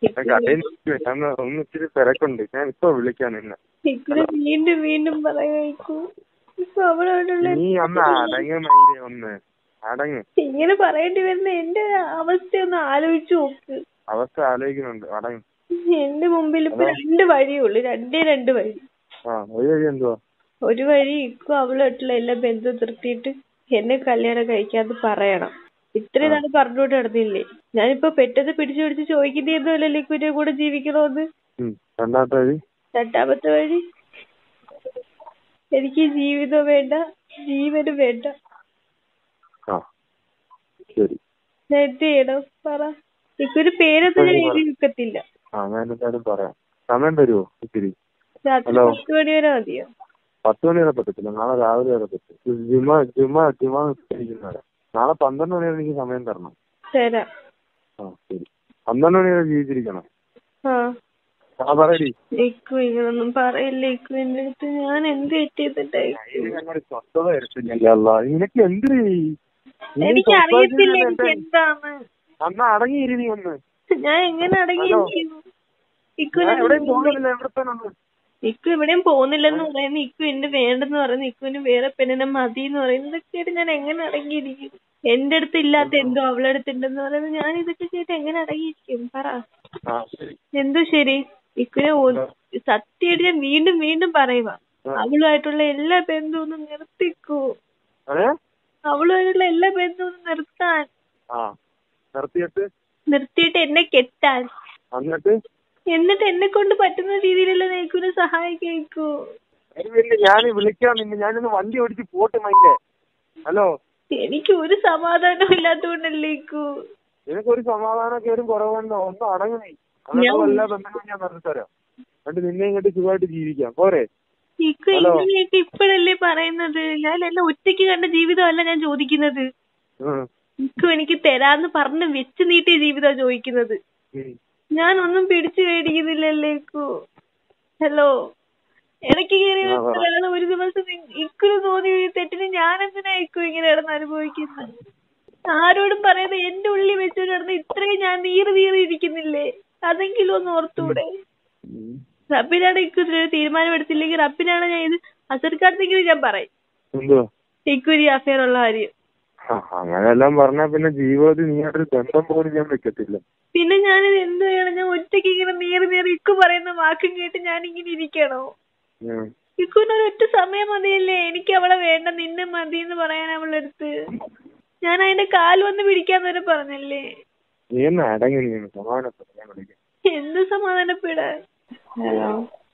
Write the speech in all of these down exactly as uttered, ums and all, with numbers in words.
കടയിൽ നിൽക്കുവാ. ഒന്ന് ഇച്ചിരി തിരക്കുണ്ട്. ഞാൻ ഇപ്പൊ വിളിക്കാം നിന്നെ. വീണ്ടും വീണ്ടും പറയാ. നീ ഒന്ന് അടങ്ങ് മയിലേ, ഒന്ന് അടങ്ങ്. ഇങ്ങനെ പറയേണ്ടി വരുന്ന എന്റെ അവസ്ഥ ഒന്ന് ആലോചിച്ചു നോക്ക്. അവസ്ഥ ആലോചിക്കുന്നുണ്ട്, അടങ്ങ്. എന്റെ മുമ്പിൽ ഇപ്പൊ രണ്ട് വഴിയുള്ളു, രണ്ടേ രണ്ട് വഴി. ആ, ഒരു വഴി എന്തുവാ? ഒരു വഴി ഇക്കും അവളായിട്ടുള്ള എല്ലാ ബന്ധം നിർത്തിയിട്ട് എന്നെ കല്യാണം കഴിക്കാന്ന് പറയണം. ഇത്രയും നാള് പറഞ്ഞോണ്ട് നടന്നില്ലേ. ഞാനിപ്പോ പെട്ടെന്ന് പിടിച്ചു പിടിച്ച് ചോദിക്കുന്നതൊന്നുമല്ലല്ലോ ഇക്കുന്റെ കൂടെ ജീവിക്കണോന്ന്. രണ്ടാമത്തെ വഴി രണ്ടാമത്തെ വഴി എനിക്ക് ജീവിതം വേണ്ട, ജീവനും വേണ്ട. ഞാൻ എന്ത് ചെയ്യണം പറ. ഇക്കൊരു പേരൊന്നും ഞാൻ എഴുതി വെക്കത്തില്ല. സമയം തരുമോ ഇത്തിരി? രാത്രി പത്ത് മണി വരെ മതിയോ? പത്ത് മണി വരെ പറ്റത്തില്ല, നാളെ രാവിലെ വരെ പറ്റും. ജുമാ ജുമാ ജുമാ നിസ്കരിക്കുന്നവരെ നാളെ പന്ത്രണ്ട് മണി വരെ എനിക്ക് സമയം തരണം. തരാം. ആ ശരി, പന്ത്രണ്ട് മണി വരെ ജീവിച്ചിരിക്കണം. ആ പറയടി. ഇക്കു ഇങ്ങനൊന്നും പറയില്ല ഇക്കു എന്റെ അടുത്ത്. ഞാൻ എന്ത് തെറ്റിയിട്ടുണ്ടായി? നിനക്ക് എന്ത്? എനിക്ക് അറിയത്തില്ല എനിക്ക് എന്താണ്. അന്ന് അടങ്ങിയിരി നീ ഒന്ന്. ഞാൻ എങ്ങനെ അടങ്ങിയിരിക്കുന്നു? ഇക്കു ഇക്കു എവിടെയും പോകുന്നില്ലെന്ന് പറയുന്നു. ഇക്കു എന്റെ വേണ്ടെന്ന് പറയുന്നു. ഇക്കുവിന് വേറെ പെണ്ണിനെ മതി എന്ന് പറയുന്നു. ഇതൊക്കെയായിട്ട് ഞാൻ എങ്ങനെ അടങ്ങിയിരിക്കും? എന്റെ അടുത്ത് ഇല്ലാത്ത എന്തോ അവളുടെ അടുത്ത് ഉണ്ടെന്ന് പറയുന്നത്. ഞാൻ ഇതൊക്കെ ചെയ്തിട്ട് എങ്ങനെ അടങ്ങിയിരിക്കും പറ? എന്തോ ശരി. ഇക്കുനെ സത്യമായിട്ട് ഞാൻ വീണ്ടും വീണ്ടും പറയുക, അവളുമായിട്ടുള്ള എല്ലാ ബന്ധവും നിർത്തിക്കൂ. അവളുമായിട്ടുള്ള എല്ലാ ബന്ധവും നിർത്താൻ, നിർത്തിയിട്ട് എന്നെ കെട്ടാൻ, എന്നിട്ട് എന്നെ കൊണ്ട് പറ്റുന്ന രീതിയിലുള്ള നെയ്ക്കുനെ സഹായിക്കൂ. ഞാൻ വിളിക്കാം നിന്നെ. ഞാനൊന്ന് വണ്ടി ഓടിച്ച് പോട്ട് മൈൻഡേ. ഹലോ, എനിക്ക് ഒരു സമാധാനം ഇല്ലാത്തോണ്ടല്ലേ ഇക്കു. നിനക്കൊരു സമാധാനക്കേടും കുറവുണ്ടോ? ഒന്നും അടങ്ങി. എല്ലാ ബന്ധങ്ങളും ഞാൻ നിർത്തിത്തരാം. എന്നിട്ട് നിന്നെ ഇങ്ങോട്ട് സുഖമായിട്ട് ജീവിക്കാം, പോരെ? ഇപ്പഴല്ലേ പറയുന്നത്? ഞാൻ എന്നെ ഒറ്റയ്ക്ക് കണ്ട ജീവിതമല്ല ഞാൻ ചോദിക്കുന്നത്. ഇക്കു എനിക്ക് തരാന്ന് പറഞ്ഞ് വെച്ച് നീട്ടിയ ജീവിതമാണ് ചോദിക്കുന്നത്. ഞാനൊന്നും പിടിച്ചു മേടിക്കുന്നില്ലല്ലേ ഇക്കു. ഹലോ, എനിക്ക് ഇങ്ങനെ ഒരു ദിവസം ഇക്കുന് തോന്നി തെറ്റിന് ഞാൻ എന്തിനാ ഇക്കു ഇങ്ങനെ കിടന്ന് അനുഭവിക്കുന്നത്? ആരോടും പറയാതെ എന്റെ ഉള്ളിൽ വെച്ച് കിടന്ന് ഇത്രയും ഞാൻ നീറി നീറി ഇരിക്കുന്നില്ലേ? അതെങ്കിലും ഒന്ന് ഓർത്തൂടെ? റബ്ബിനാണ് ഇക്കുന് തീരുമാനം എടുത്തില്ലെങ്കിൽ റബ്ബിനാണ് ഞാൻ ഇത് അസർക്കാർത്തെങ്കിലും ഞാൻ പറയും ഇക്കുരി അഫയർ ഉള്ള കാര്യം. അങ്ങനെല്ലാം പറഞ്ഞാ പിന്നെ ജീവിതത്തിൽ നീ ഒരു ബന്ധം പോലും ഞാൻ വെക്കത്തില്ല. പിന്നെ ഞാനിത് എന്ത് ചെയ്യണം? ഞാൻ ഒറ്റയ്ക്ക് ഇങ്ങനെ നീറി നീറി ഇക്കു പറയുന്ന വാക്കും കേട്ട് ഞാൻ ഇങ്ങനെ ഇരിക്കണോ? ഇക്കുവിന് ഒറ്റ സമയം മതിയല്ലേ എനിക്ക് അവളെ വേണ്ട, നിന്നെ മതി എന്ന് പറയാൻ അവളുടെ അടുത്ത്. ഞാൻ അതിന്റെ കാല് വന്ന് പിടിക്കാന്ന് വരെ പറഞ്ഞല്ലേ. എന്ത് സമാധാനപ്പെടാൻ? ഹലോ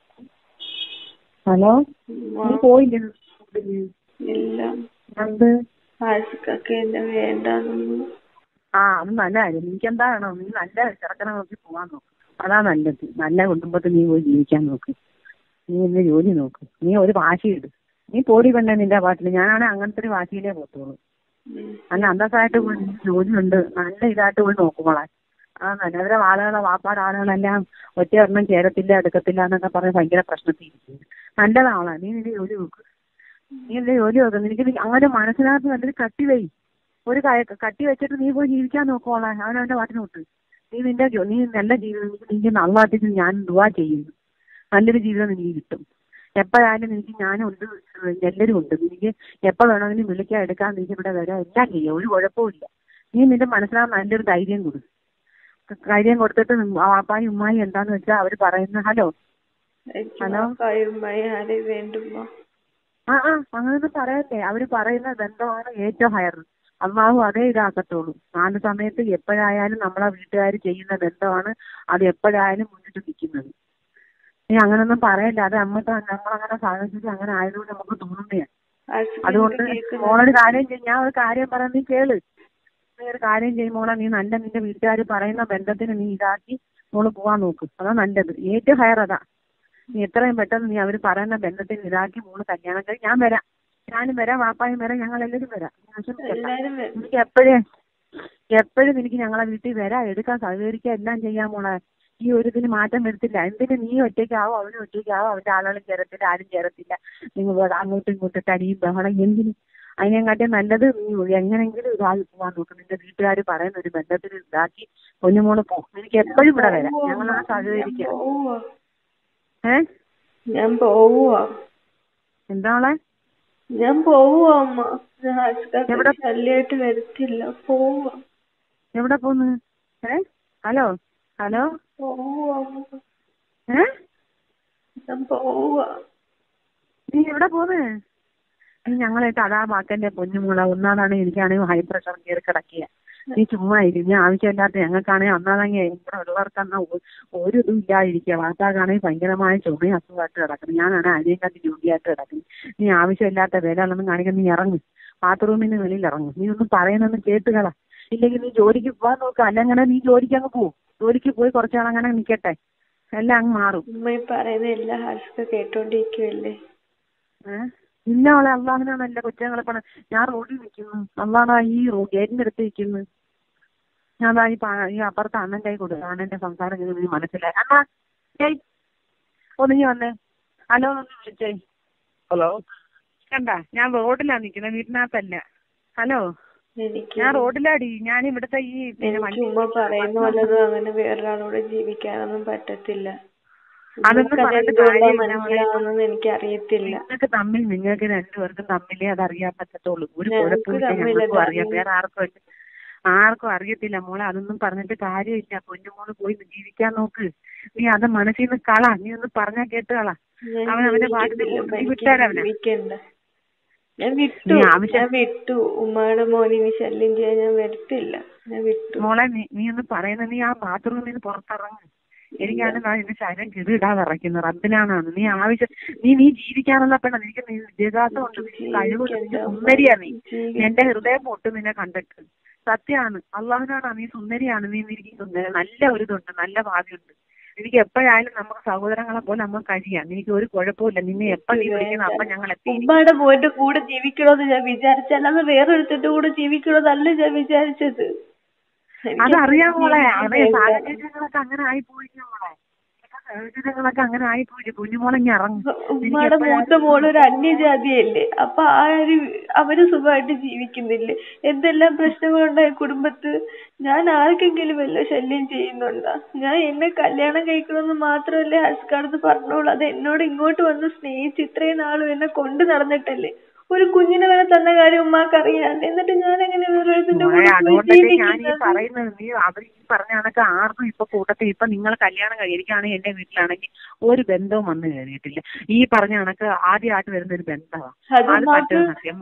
ഹലോ, നീ പോയില്ല? ഇല്ല. ആശിക്കൊക്കെ എന്നെ വേണ്ടെന്ന്. ആ, അത് നല്ല കാര്യം. എനിക്കെന്താ വേണം? നീ നല്ല ചെറുക്കനെ നോക്കി പോവാൻ നോക്ക്. അതാ നല്ലത്. നല്ല കുടുംബത്തിൽ നീ പോയി ജീവിക്കാൻ നോക്ക്. നീ ഇന്ന് ജോലി നോക്ക്. നീ ഒരു വാശിയിട്. നീ പോടി പെണ്ണേ നിന്റെ പാട്ടിൽ. ഞാനാണെങ്കിൽ അങ്ങനത്തെ ഒരു വാശിയിലേ പോത്തോളൂ. നല്ല അന്തസ്സായിട്ട് പോയി ജോലി ഉണ്ട്, നല്ല ഇതായിട്ട് പോയി നോക്കുമ്പോളാ. ആ നല്ലവരെ ആളുകളെ വാപ്പാട് ആളുകളെല്ലാം ഒറ്റ ഒരെണ്ണം ചേരത്തില്ല, എടുക്കത്തില്ല എന്നൊക്കെ പറഞ്ഞ് ഭയങ്കര പ്രശ്നത്തിരിക്കുന്നു. നല്ലതാവളാ. നീ നിന്റെ ജോലി നോക്ക്. നീ എന്റെ ജോലി നോക്ക്. നിനക്ക് അങ്ങനെ മനസ്സിനകത്ത് നല്ലൊരു കട്ടി വൈ. ഒരു കട്ടി വെച്ചിട്ട് നീ പോയി ജീവിക്കാൻ നോക്കുവോളാ. അവനവന്റെ പാട്ടിന് വിട്ട് നീ നിന്റെ നീ നല്ല ജീവിതം നിനക്ക് നന്നായിട്ട് ഞാൻ ദുആ ചെയ്യുന്നു. നല്ലൊരു ജീവിതം നിനക്ക് കിട്ടും. എപ്പോഴായാലും നിനക്ക് ഞാനുണ്ട്, എല്ലാവരും ഉണ്ട്. നിനക്ക് എപ്പോൾ വേണമെങ്കിലും വിളിക്കാൻ എടുക്കാൻ നിനക്ക് ഇവിടെ വരാം, എല്ലാം ചെയ്യാം. ഒരു കുഴപ്പമില്ല. നീ നിന്റെ മനസ്സിനകത്ത് നല്ലൊരു ധൈര്യം കൊടു. ധൈര്യം കൊടുത്തിട്ട് വാപ്പായി ഉമ്മായി എന്താന്ന് വെച്ചാൽ അവര് പറയുന്ന ഹലോ ഹലോ ആ ആ അങ്ങനൊന്നും പറയല്ലേ. അവര് പറയുന്ന ബന്ധമാണ് ഏറ്റവും ഹയർ. അള്ളാഹു അതേ ഇതാക്കത്തുള്ളൂ. നാല് സമയത്ത് എപ്പോഴായാലും നമ്മളെ വീട്ടുകാർ ചെയ്യുന്ന ബന്ധമാണ് അത് എപ്പോഴായാലും മുന്നിട്ട് നിൽക്കുന്നത്. നീ അങ്ങനൊന്നും പറയല്ല. അത് നമ്മക്ക് നമ്മളങ്ങനെ സാഹചര്യം അങ്ങനെ ആയതുകൊണ്ട് നമുക്ക് തോന്നുന്നതാണ്. അതുകൊണ്ട് മോളൊരു കാര്യം ചെയ്യും. ഞാൻ ഒരു കാര്യം പറയാം, നീ കേള്. നീ ഒരു കാര്യം ചെയ്യും മോളെ. നീ നല്ല നിന്റെ വീട്ടുകാർ പറയുന്ന ബന്ധത്തിന് നീ ഇതാക്കി മോള് പോവാൻ നോക്ക്. അതാ നല്ലത്. ഏറ്റവും ഹയർ അതാ. നീ എത്രയും പെട്ടെന്ന് നീ അവർ പറയുന്ന ബന്ധത്തിന് ഇതാക്കി മോള് കല്യാണം കഴിയും. ഞാൻ വരാം, ഞാനും വരാം, വാപ്പായും വരാം, ഞങ്ങൾ എല്ലാവരും വരാം. എനിക്ക് എപ്പോഴേ എപ്പോഴും എനിക്ക് ഞങ്ങളെ വീട്ടിൽ വരാം, എടുക്കാൻ സഹകരിക്കുക, എല്ലാം ചെയ്യാൻ മോളെ. ഈ ഒരു ഇതിന് മാറ്റം വരുത്തില്ല. എന്തിന് നീ ഒറ്റയ്ക്കാവോ അവനും ഒറ്റയ്ക്കാവോ, അവന്റെ ആളുകളും ചേരത്തില്ല, ആരും ചേരത്തില്ല. നിങ്ങൾ അങ്ങോട്ടും ഇങ്ങോട്ടും തടിയും ബഹളം എന്തിന്? അതിനെക്കാട്ടി നല്ലത് നീ എങ്ങനെങ്കിലും ഇതായി പോവാൻ നോക്കും. നിന്റെ വീട്ടുകാർ പറയുന്ന ഒരു ബന്ധത്തിൽ ഇതാക്കി പൊന്നുമോള് പോ. എനിക്ക് എപ്പോഴും ഇവിടെ വരാം, ഞങ്ങൾ ആ സഹകരിക്കാം. ഏ ഞാൻ പോവുക. എന്താളെ ഞാൻ പോവുക അമ്മ. എവിടെ ശല്യായിട്ട് വരത്തില്ല. പോവുക. എവിടെ പോന്ന്? ഏ ഹലോ ഹലോ പോവുക. ഏ ഞാൻ പോവുക. നീ എവിടെ പോന്ന്? നീ ഞങ്ങളായിട്ട് അതാ വാക്കന്റെ പൊന്നുമോള. ഒന്നാതാണ് എനിക്കാണെങ്കിൽ ഹൈ പ്രഷർ കയറി കിടക്കുക. നീ ചുമ്മാ ഇരി. ഞാൻ ആവശ്യമില്ലാത്ത ഞങ്ങൾക്കാണെങ്കിൽ ഒന്നാണെങ്കിൽ ഇവിടെ ഉള്ളവർക്കെന്നാ ഒരു ഇതും ഇല്ലാതിരിക്കുക. വാർത്താക്കാണെങ്കിൽ ഭയങ്കരമായ ചുമയും അസുഖമായിട്ട് കിടക്കുന്നു. ഞാനാണ് അതിനെയും കണ്ടി ജോലിയായിട്ട് കിടക്കുന്നു. നീ ആവശ്യമില്ലാത്ത വേലകളൊന്നും കാണിക്കാൻ നീ ഇറങ്ങും. ബാത്റൂമിന് വെളിയിൽ ഇറങ്ങും. നീ ഒന്നും പറയുന്നൊന്നും കേട്ടുകളാ. ഇല്ലെങ്കിൽ നീ ജോലിക്ക് പോകാൻ നോക്കുക. അല്ലെങ്കിൽ നീ ജോലിക്ക് അങ്ങ് പോവും. ജോലിക്ക് പോയി കുറച്ചാളങ്ങനെ നിൽക്കട്ടെ, എല്ലാം അങ്ങ് മാറും. പറയുന്ന എല്ലാ ഹാസ്ക കേട്ടോണ്ടിരിക്കുവല്ലേ. ഏഹ് ഇല്ല അവളെ അള്ളാഹിനാണല്ല കുറ്റങ്ങളെ പണ. ഞാൻ റോഡിൽ നിൽക്കുന്നു, അള്ളാഹാ ഈ ഗേറ്റിന്റെ അടുത്ത് നിൽക്കുന്നു. ഞാൻ ഈ ഈ അപ്പുറത്ത് അണ്ണൻ കൈ കൊടുക്കും. അണ്ണന്റെ സംസാരം നീ മനസ്സിലായി. അണ്ണാ ഏയ് ഒന്നിങ്ങി വന്നേ. ഹലോ ഒന്ന് വിളിച്ചേ. ഹലോ കണ്ട ഞാൻ റോഡിലാ നിൽക്കുന്നത്, വീട്ടിനകത്തല്ല. ഹലോ ഞാൻ റോഡിലാടി. ഞാൻ ഇവിടുത്തെ ഈ ഉമ്മ പറയുന്ന പോലൊന്നും അങ്ങനെ വേറൊരാളോട് ജീവിക്കാനൊന്നും പറ്റത്തില്ല. അതൊന്നും പറഞ്ഞിട്ട് മനസ്സിലാവുന്നത് എനിക്ക് അറിയത്തില്ല. നിങ്ങൾക്ക് തമ്മിൽ നിങ്ങൾക്ക് രണ്ടുപേർക്കും തമ്മിലേ അത് അറിയാൻ പറ്റത്തുള്ളൂ. ഒരു കുഴപ്പമില്ല, ഞങ്ങൾക്കും അറിയാം, വേറെ ആർക്കും ആർക്കും അറിയത്തില്ല മോളെ. അതൊന്നും പറഞ്ഞിട്ട് കാര്യമില്ല. പൊന്നുമോള് പോയി ജീവിക്കാൻ നോക്ക്. നീ അത് മനസ്സിൽ നിന്ന് കള. നീ ഒന്ന് പറഞ്ഞാ കേട്ട് കള. അവൻ അവന്റെ പാട്ടിൽ വിട്ടാരവനെ. ഞാൻ വിട്ടു ഞാൻ വിട്ടു ഉമ്മയുടെ മോനിനി ശല്യം ചെയ്യാൻ ഞാൻ വരത്തില്ല. ഞാൻ വിട്ടു മോളെ. നീ നീ ഒന്ന് പറയുന്നത്, നീ ആ ബാത്റൂമിൽ നിന്ന് പുറത്തിറങ്ങും. എനിക്കാണ് ഞാൻ എന്റെ ശരീരം കിറിയിടാതെ ഇറക്കുന്നത്. റബ്ബിനാണ് നീ ആവശ്യം. നീ നീ ജീവിക്കാനുള്ള പെണ്ണ. നിനക്ക് വിദ്യാഭ്യാസം ഉണ്ട്, കഴിവുണ്ട്, സുന്ദരിയാ നീ. എന്റെ ഹൃദയം പൊട്ടും നിന്നെ കണ്ടിട്ട്. സത്യമാണ്, അള്ളാഹുനാണ് നീ സുന്ദരിയാണ്. നീ ഇരിക്കുന്നത് നല്ല ഒരു ഇതുണ്ട്, നല്ല ഭാവിയുണ്ട്. എനിക്ക് എപ്പോഴായാലും നമുക്ക് സഹോദരങ്ങളെ പോലെ നമുക്ക് കഴിയാം. എനിക്ക് ഒരു കുഴപ്പമില്ല. നിന്നെ എപ്പോ നീ വിളിക്കുന്ന അപ്പൊ ഞങ്ങൾ ഉമ്മയുടെ മോന്റെ കൂടെ ജീവിക്കണോന്ന് ഞാൻ വിചാരിച്ച, അല്ലാതെ വേറൊരുത്തിന്റെ കൂടെ ജീവിക്കണോന്നല്ല ഞാൻ വിചാരിച്ചത്. അതറിയാം മോളെ. അതെ സാഹചര്യങ്ങളൊക്കെ അങ്ങനെ ആയിപ്പോയി മോളെ. സാഹചര്യങ്ങളൊക്കെ അങ്ങനെ ആയിപ്പോയി. കുഞ്ഞുമോളെ ഇനി ഇറങ്ങും. ഉമ്മയുടെ മൂത്ത മോളൊരു അന്യജാതിയല്ലേ. അപ്പൊ ആ ഒരു അവര് സുഖമായിട്ട് ജീവിക്കുന്നില്ലേ. എന്തെല്ലാം പ്രശ്നങ്ങളുണ്ടായി കുടുംബത്ത്. ഞാൻ ആർക്കെങ്കിലും വല്ല ശല്യം ചെയ്യുന്നുണ്ടോ? ഞാൻ എന്നെ കല്യാണം കഴിക്കണമെന്ന് മാത്രമല്ലേ ഹസ്കാർന്ന് പറഞ്ഞോളൂ. അത് എന്നോട് ഇങ്ങോട്ട് വന്ന് സ്നേഹിച്ച് ഇത്രയും നാളും എന്നെ കൊണ്ട് നടന്നിട്ടല്ലേ. ഒരു കുഞ്ഞിനെ വരെ തന്ന കാര്യം ഉമ്മാക്ക് അറിയാണ്ട്. എന്നിട്ട് ഞാൻ എങ്ങനെ അതുകൊണ്ടല്ലേ ഞാൻ ഈ പറയുന്നത്. നീ അവർ ഈ പറഞ്ഞ കണക്ക് ആർക്കും ഇപ്പൊ കൂട്ടത്തിൽ ഇപ്പൊ നിങ്ങൾ കല്യാണം കഴിയിരിക്കുകയാണെങ്കിൽ എന്റെ വീട്ടിലാണെങ്കിൽ ഒരു ബന്ധവും വന്നു കയറിയിട്ടില്ല. ഈ പറഞ്ഞ കണക്ക് ആദ്യമായിട്ട് വരുന്ന ഒരു ബന്ധമാണ്. അത് പറ്റുന്ന സത്യം.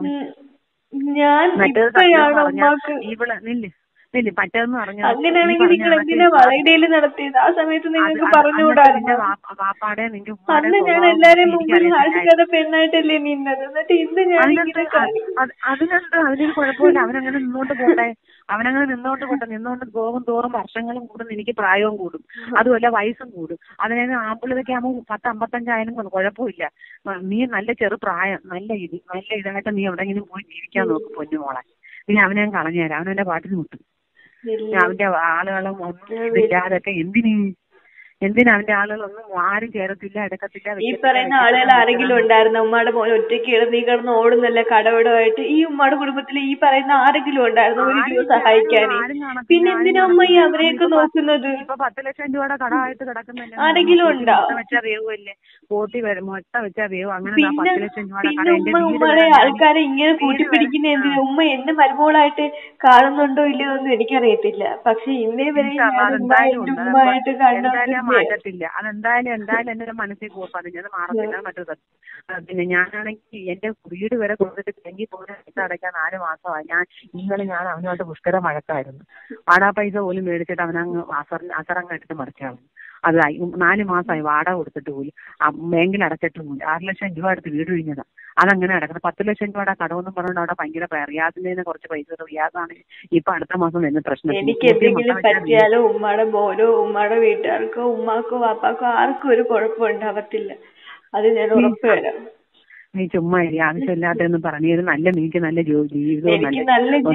മറ്റേത് സത്യം പറഞ്ഞ ഇവള് നില്ല് നില്ല് പറ്റെന്ന് പറഞ്ഞാൽ അങ്ങനെയാണെങ്കിൽ നിങ്ങൾ എന്തിനാ വളയിടയിൽ നടത്തിയത്? ആ സമയത്ത് നിങ്ങൾക്ക് പറഞ്ഞുകൂടായിരുന്നു. വാപ്പാടെ നിന്റെ അന്ന് ഞാൻ എല്ലാരെയും മുമ്പിൽ ഹാഷിക്കാതെ പെണ്ണായിട്ടല്ലേ നിന്നത്. എന്നിട്ട് ഇന്ന് ഞാൻ അതിനെന്ത് അതിനൊരു കുഴപ്പമില്ല. അവനങ്ങനെ നിന്നോണ്ട് പോട്ടെ. അവനങ്ങനെ നിന്നോണ്ട് പോട്ടെ. നിന്നോണ്ട് പോകും തോറും വർഷങ്ങളും കൂടും, എനിക്ക് പ്രായവും കൂടും, അതുമല്ല വയസ്സും കൂടും. അതിനെ ആമ്പിളൊക്കെ ആകുമ്പോൾ പത്ത് അമ്പത്തഞ്ചായാലും കുഴപ്പമില്ല. നീ നല്ല ചെറുപ്രായം, നല്ല ഇത് നല്ല ഇതായിട്ട് നീ എവിടെയെങ്കിലും പോയി ജീവിക്കാൻ നോക്കും പൊന്നുമോളെ. നീ അവനെ കളഞ്ഞുതരാം. അവനെന്റെ പാട്ടിന് വിട്ടു. അവന്റെ ആളുകളും ഒന്നും ഇതില്ലാതൊക്കെ എന്തിന് എന്തിനാ അവന്റെ ആളുകളൊന്നും ആരും ചേരത്തില്ല, എടുക്കത്തില്ല. ഈ പറയുന്ന ആളുകൾ ആരെങ്കിലും ഉണ്ടായിരുന്നു? ഉമ്മയുടെ മോൻ ഒറ്റയ്ക്ക് കിടന്ന് ഈ കിടന്ന് ഓടുന്നല്ലേ കടവിടമായിട്ട്? ഈ ഉമ്മയുടെ കുടുംബത്തില് ഈ പറയുന്ന ആരെങ്കിലും ഉണ്ടായിരുന്നു ഒരു ദിവസം സഹായിക്കാൻ? പിന്നെ എന്തിനാ ഉമ്മ ഈ അവരെയൊക്കെ നോക്കുന്നത്? ഇപ്പൊ പത്ത് ലക്ഷം രൂപയുടെ കടമായിട്ട് കിടക്കുന്നല്ലേ. ആരെങ്കിലും ഉണ്ടോ? വെച്ചാ വേവുമല്ലേ, പോട്ടി മുട്ട വെച്ചാ വേവും. അങ്ങനെ പിന്നെ പിന്നെ ഉമ്മ ഉമ്മയുടെ ആൾക്കാരെ ഇങ്ങനെ കൂട്ടിപ്പിടിക്കുന്ന എന്തിനാ? ഉമ്മ എന്നെ മരുമോളായിട്ട് കാണുന്നുണ്ടോ ഇല്ലയോ ഒന്നും എനിക്കറിയത്തില്ല. പക്ഷെ ഇന്നേ വരെ ഉമ്മയായിട്ട് കണ്ടു മാറ്റത്തില്ല. അതെന്തായാലും എന്തായാലും എന്റെ മനസ്സിൽ പതിഞ്ഞത് മാറത്തില്ല. മറ്റൊരു പിന്നെ ഞാനാണെങ്കിൽ എന്റെ വീട് വരെ കൊടുത്തിട്ട് തെങ്ങി പോലെ പൈസ അടയ്ക്കാൻ നാല് മാസമായി. ഞാൻ ഇന്നലെ ഞാൻ അവനുമായിട്ട് പുഷ്കര മഴക്കായിരുന്നു. വാടാ പൈസ പോലും മേടിച്ചിട്ട് അവനങ്ങ് അസർ അസറങ്ങ് എടുത്ത് മറിച്ചാണ്. അതായി നാല് മാസമായി വാടക കൊടുത്തിട്ട് പോലും ബാങ്കിൽ അടച്ചിട്ട് പോലും ആറ് ലക്ഷം രൂപ എടുത്ത് വീട് കഴിഞ്ഞതാ. അതങ്ങനെ അടക്കണം. പത്ത് ലക്ഷം രൂപയുടെ കടമെന്നും പറഞ്ഞുകൊണ്ട് അവിടെ ഭയങ്കര റിയാസിന്റെ കുറച്ച് പൈസ റിയാസാണ് ഇപ്പൊ അടുത്ത മാസം വരുന്ന പ്രശ്നം. എനിക്ക് എന്തെങ്കിലും പറ്റിയാലോ ഉമ്മയുടെ മോനോ ഉമ്മയുടെ വീട്ടുകാർക്കോ ഉമ്മാക്കോ വാപ്പാക്കോ ആർക്കും ഒരു കുഴപ്പമുണ്ടാവത്തില്ല. അത് ഞാൻ ഉറപ്പ് തരാം. നീ ചുമ്മാ ഇരി. ആവശ്യമില്ലാത്തൊന്നും പറഞ്ഞു. ഇത് നല്ല നീക്ക് നല്ല ജീവിതവും നല്ല ജീവിതം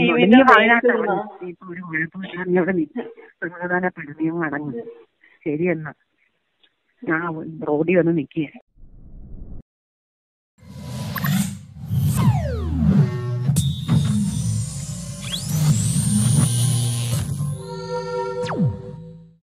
ഇപ്പൊ ഒരു കുഴപ്പമില്ല. അവിടെ സമാധാനപ്പെടും. നീ അടങ്ങും. ശരി എന്നാ ഞാൻ റോഡിൽ വന്ന് നിൽക്കുക.